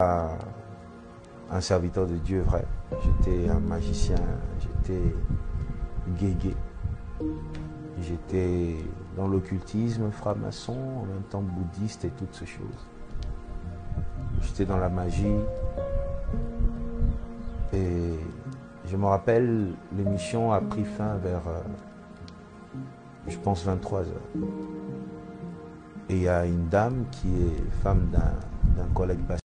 pas un serviteur de Dieu vrai. J'étais un magicien, j'étais guégué. J'étais dans l'occultisme, franc-maçon, en même temps bouddhiste et toutes ces choses. J'étais dans la magie. Et je me rappelle, l'émission a pris fin vers, je pense, 23 heures. Et il y a une dame qui est femme d'un collègue